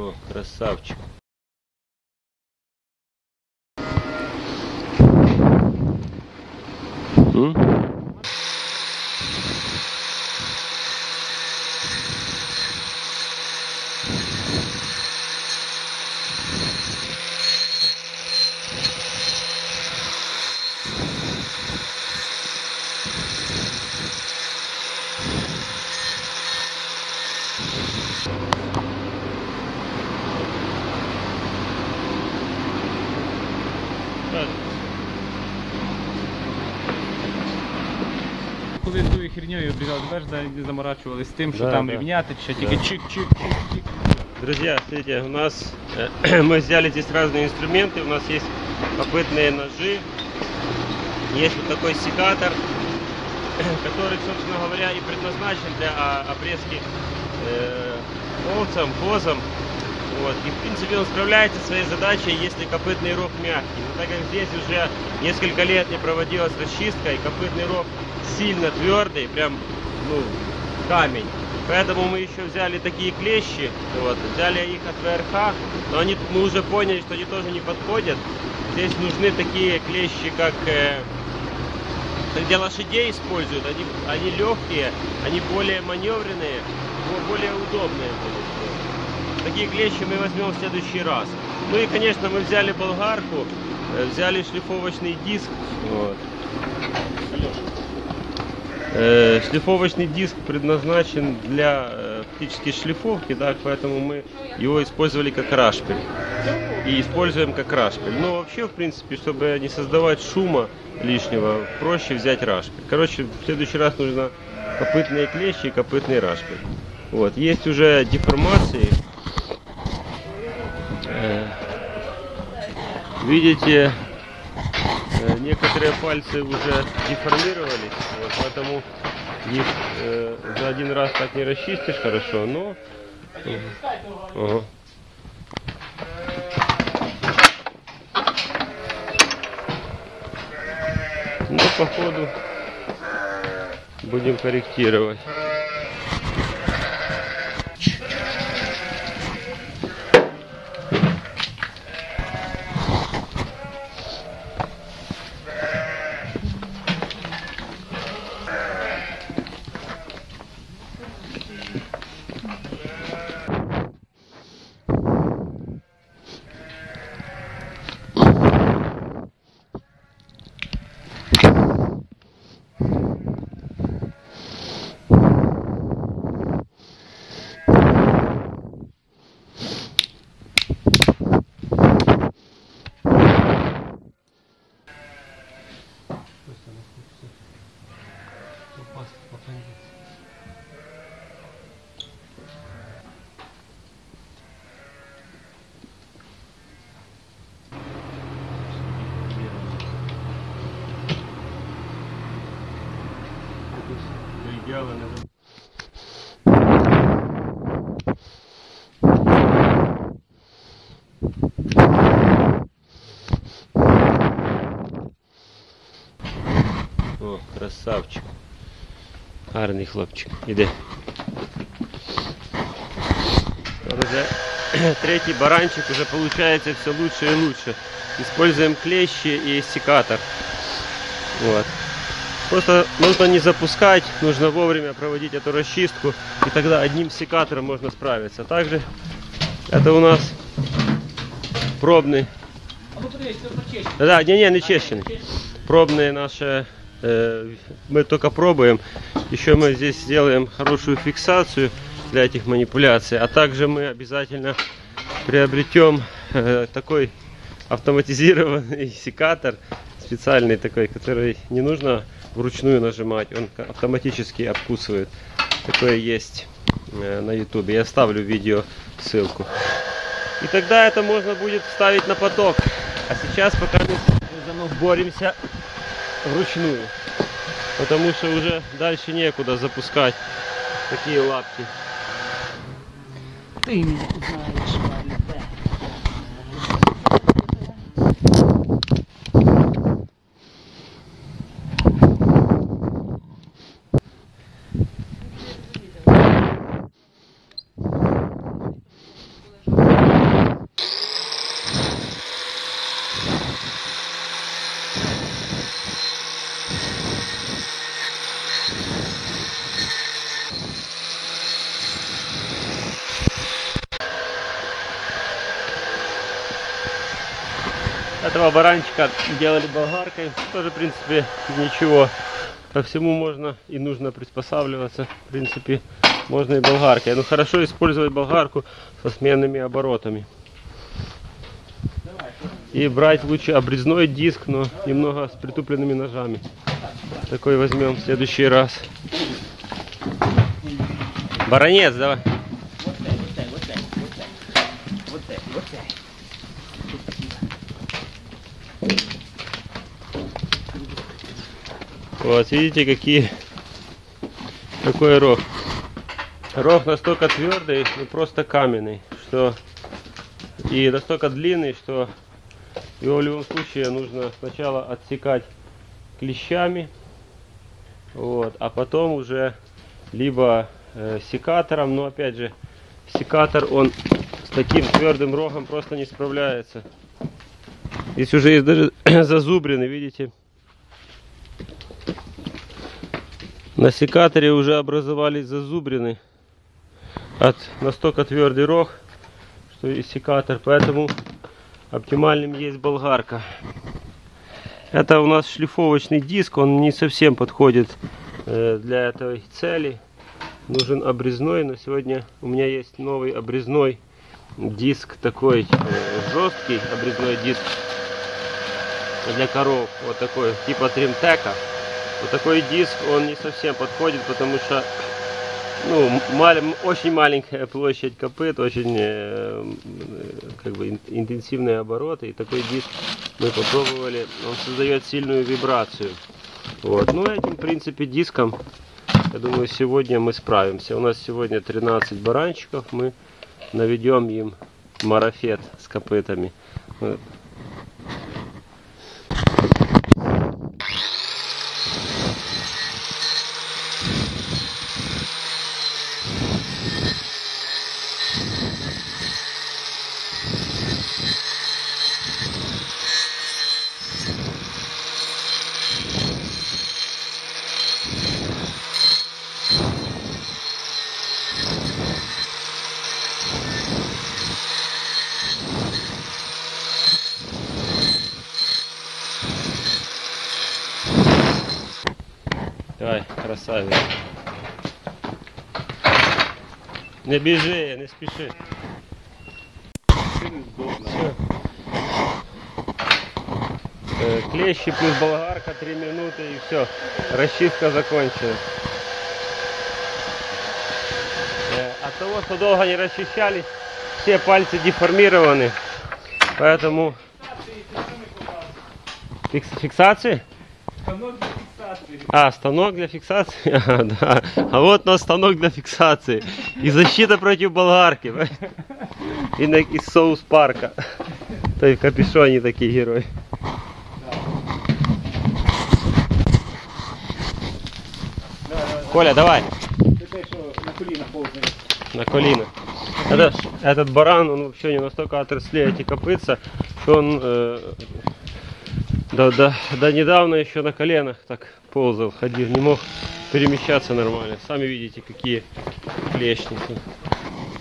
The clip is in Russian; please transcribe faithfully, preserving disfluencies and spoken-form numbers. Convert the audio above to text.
О, красавчик. М? Коли тою хернею обрізали двері, не заморачувались з тим, що Да, там да. рівняти, що тільки Да. чик-чик-чик-чик. Друзья, смотрите, у нас э, мы взяли здесь разные инструменты. У нас есть копытные ножи, есть вот такой секатор, который, собственно говоря, и предназначен для а, обрезки э, овцам, козам. Вот. И в принципе он справляется со своей задачей, если копытный рог мягкий. Но так как здесь уже несколько лет не проводилась расчистка, и копытный рог сильно твердый, прям ну, камень. Поэтому мы еще взяли такие клещи, вот, взяли их от ВРХ, но они, мы уже поняли, что они тоже не подходят. Здесь нужны такие клещи, как э, для лошадей используют. Они, они легкие, они более маневренные, более удобные будут. Такие клещи мы возьмем в следующий раз. Ну и, конечно, мы взяли болгарку, взяли шлифовочный диск. Вот. Э, шлифовочный диск предназначен для э, фактически шлифовки, да, поэтому мы его использовали как рашпиль. И используем как рашпиль. Но вообще, в принципе, чтобы не создавать шума лишнего, проще взять рашпиль. Короче, в следующий раз нужно копытные клещи и копытный рашпиль. Вот. Есть уже деформации. Э, видите, некоторые пальцы уже деформировались, вот, поэтому их э, за один раз так не расчистишь хорошо, но ага. Ну, по ходу будем корректировать. О, красавчик. Гарний хлопчик. Іди. Уже третий баранчик уже получается все лучше и лучше. Используем клещи и секатор. Вот. Просто нужно не запускать, нужно вовремя проводить эту расчистку, и тогда одним секатором можно справиться. Также это у нас пробный. Да, не, не, не чищенный. Пробные наши. Э, мы только пробуем. Еще мы здесь сделаем хорошую фиксацию для этих манипуляций. А также мы обязательно приобретем э, такой автоматизированный секатор, специальный такой, который не нужно вручную нажимать, он автоматически обкусывает. Такое есть э, на ютубе. Я оставлю видео ссылку. И тогда это можно будет ставить на поток. А сейчас пока мы боремся вручную, потому что уже дальше некуда запускать такие лапки. Ты меня знаешь, Вальбе. Этого баранчика делали болгаркой. Тоже, в принципе, ничего. Ко всему можно и нужно приспосабливаться. В принципе, можно и болгаркой. Но хорошо использовать болгарку со сменными оборотами. И брать лучше обрезной диск, но немного с притупленными ножами. Такой возьмем в следующий раз. Баранец, давай. Вот, видите, какие, какой рог. Рог настолько твердый и просто каменный, что и настолько длинный, что его в любом случае нужно сначала отсекать клещами, вот, а потом уже либо э, секатором, но опять же секатор, он с таким твердым рогом просто не справляется. Здесь уже есть даже зазубрины, видите. На секаторе уже образовались зазубрины от настолько твердый рог, что и секатор, поэтому оптимальным есть болгарка. Это у нас шлифовочный диск, он не совсем подходит э, для этой цели. Нужен обрезной, но сегодня у меня есть новый обрезной диск, такой э, жесткий обрезной диск для коров, вот такой типа тримтека. Вот такой диск, он не совсем подходит, потому что ну, мал, очень маленькая площадь копыт, очень э, как бы интенсивные обороты. И такой диск мы попробовали, он создает сильную вибрацию. Вот. Ну, этим, в принципе, диском, я думаю, сегодня мы справимся. У нас сегодня тринадцать баранчиков, мы наведем им марафет с копытами. Давай, красавец. Не бежи, не спеши. Все. Э, клещи плюс болгарка, три минуты и все. Расчистка закончена. Э, от того, что долго не расчищались, все пальцы деформированы. Поэтому... Фикс... Фиксации? А, станок для фиксации? А, да. А вот у нас станок для фиксации. И защита против болгарки. И на, из соус парка. То есть в капюшоне такие герои. Коля, давай. На коліна повзає. На коліна. Этот, этот баран, он вообще не настолько отросли эти копытца, что он э, до, до, до недавно еще на коленах так ползал, ходил, не мог перемещаться нормально. Сами видите, какие клешни.